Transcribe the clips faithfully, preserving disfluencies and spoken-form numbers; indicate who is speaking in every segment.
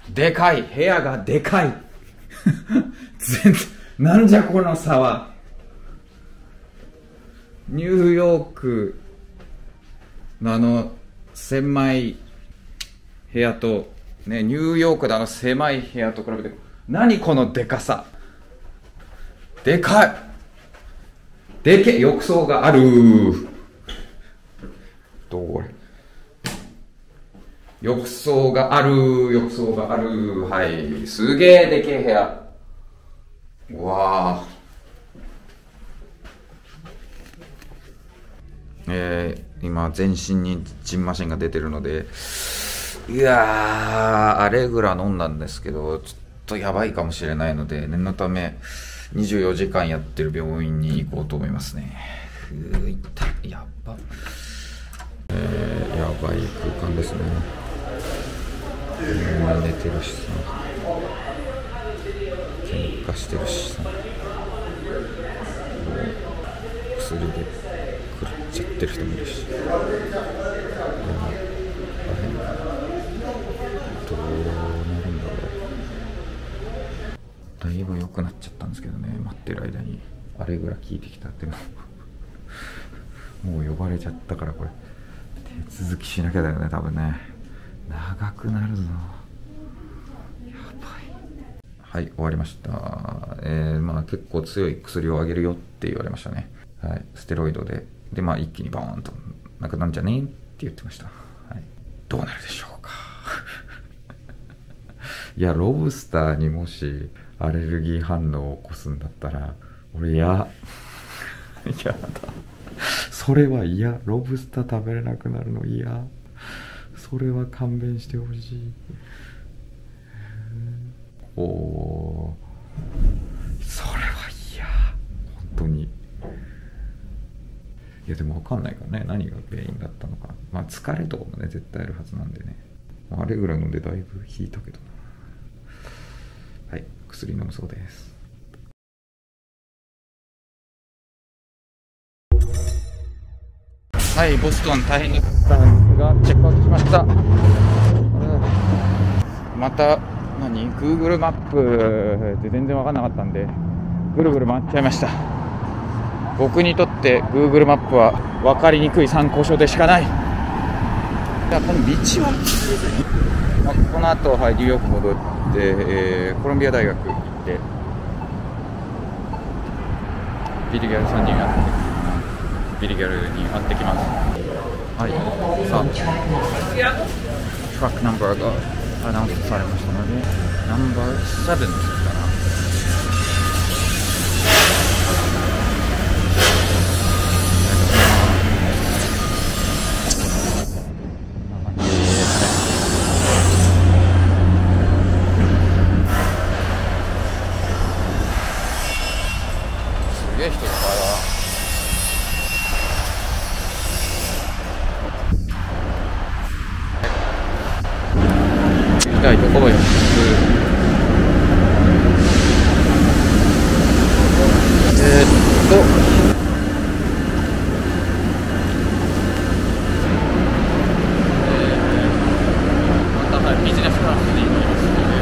Speaker 1: でかい。部屋がでかい。全然、なんじゃこの差は。ニューヨークのあの狭い部屋と、ね、ニューヨークであの狭い部屋と比べて、何このでかさ。でかい。でけ、浴槽がある。どうこれ。浴槽がある、浴槽がある。はい。すげえでけえ部屋。うわあ。えー、今全身にジンマシンが出てるので、いやー、アレグラ飲んだんですけど、ちょっとやばいかもしれないので、念のためにじゅうよじかんやってる病院に行こうと思いますね。ふー、いた、やば。えー、やばい空間ですね。寝てるしさ、喧嘩してるしさ、薬で狂っちゃってる人もいるし、どうなるんだろう。だいぶ良くなっちゃったんですけどね、待ってる間にあれぐらい聞いてきたってももう呼ばれちゃったから、これ手続きしなきゃだよね、多分ね。長くなるぞ。やばい。はい、終わりました。えー、まあ結構強い薬をあげるよって言われましたね。はい、ステロイドで。で、まあ一気にバーンと、なくなんじゃねえって言ってました。はい。どうなるでしょうか。いや、ロブスターにもしアレルギー反応を起こすんだったら、俺嫌。やだ。それは嫌。ロブスター食べれなくなるの嫌。それは勘弁してほしい。おお、それは嫌。本当に。いやでも分かんないからね、何が原因だったのか。まあ疲れとかもね絶対あるはずなんでね。あれぐらい飲んでだいぶ引いたけどな。はい、薬飲むそうです。はい、ボストン大変だったんですがチェックアウトしました。また何 Google マップで全然分かんなかったんでぐるぐる回っちゃいました。僕にとって Google マップは分かりにくい参考書でしかない。じゃあこの道は、まあ、この後、はい、ニューヨーク戻って、えー、コロンビア大学行ってビリギャルさんに会ってビリギャルに会ってきます。はい、さあトラックナンバーがアナウンスされましたので、ナンバーセブンかな。すげえ人いっぱいだ。行きたいところよ。えー、っとまたビジネスクラスに乗りますので、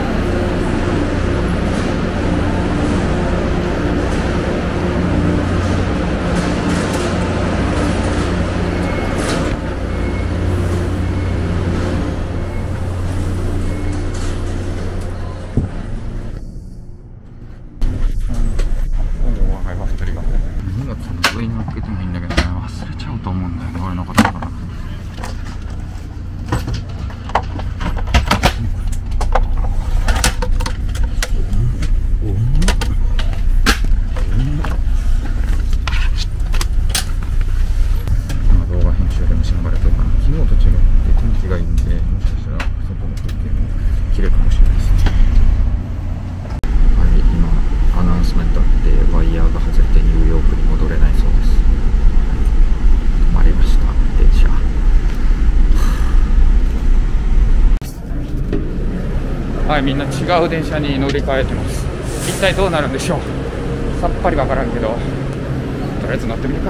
Speaker 1: はい、みんな違う電車に乗り換えてます。一体どうなるんでしょう。さっぱりわからんけど、とりあえず乗ってみるか。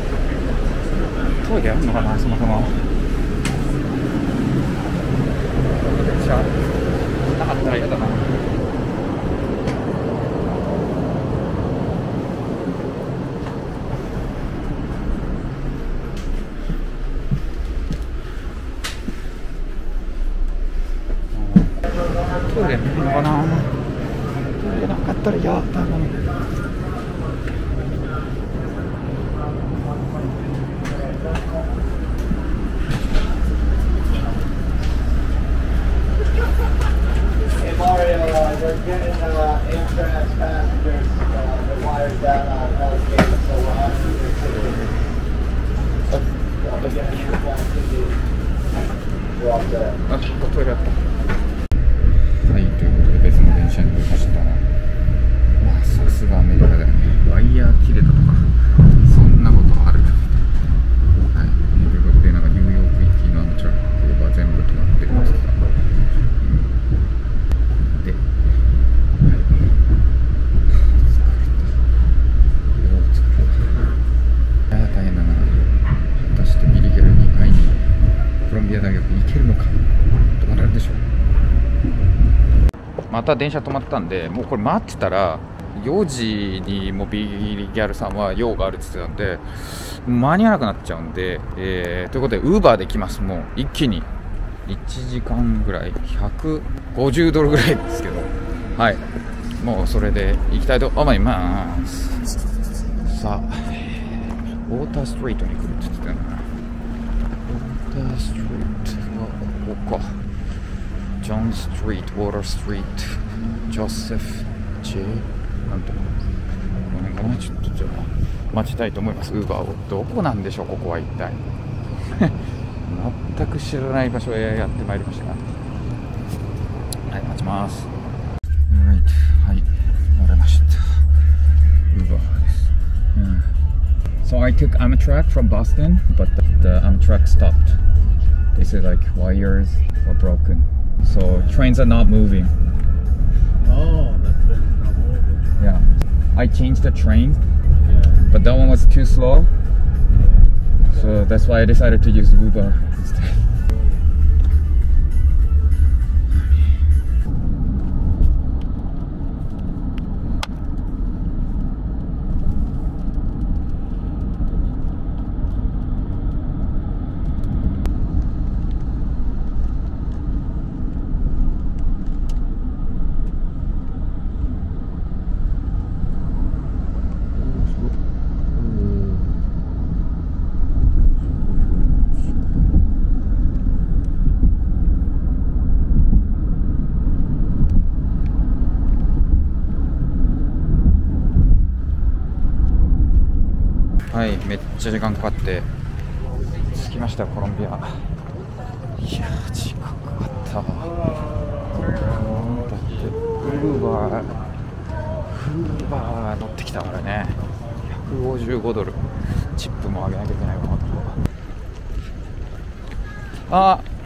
Speaker 1: トイレあるのかな、そもそも。 トイレ見るのかな。トイレなかったらやだな。あ、トイレあった。はい、ということで別の電車に乗りました。まあさすがアメリカだよね。ワイヤー切れたとかそんなことある。はい、ということでなんかニューヨーク行きのあのトラックが全部止まってるんですけど、で、はい、疲れた。いや大変だな。果たしてビリギャルに会いにコロンビア大学に行けるのか。止まられるでしょう。また電車止まったんで、もうこれ待ってたらよじにもビリギャルさんは用があるって言ってたんで間に合わなくなっちゃうんで、えー、ということでウーバーで来ます。もう一気にいちじかんぐらいひゃくごじゅうドルぐらいですけど、はい、もうそれで行きたいと思います。さあ、ウォーターストリートに来るって言ってたよな。ウォーターストリートはここか。ジョンストリート、ウォーターストリート、ジョセフ J なんとかこの辺かな。ちょっとじゃあ待ちたいと思います。ウーバーを。どこなんでしょうここは一体。全く知らない場所へやってまいりましたが、はい、待ちます。はい、乗れました。ウーバーです。うん、So I took Amtrak from Boston, but the, the Amtrak stopped. They said like wires were broken, so trains are not moving.
Speaker 2: Oh, that train is not moving.
Speaker 1: Yeah, I changed the train,
Speaker 2: Yeah.
Speaker 1: but that one was too slow, so that's why I decided to use the Uber instead.はい、めっちゃ時間かかって着きましたコロンビア。いやー時間かかったわ。だってウーバーウーバー乗ってきたからね。ひゃくごじゅうごドルチップも上げなきゃいけないわ。あ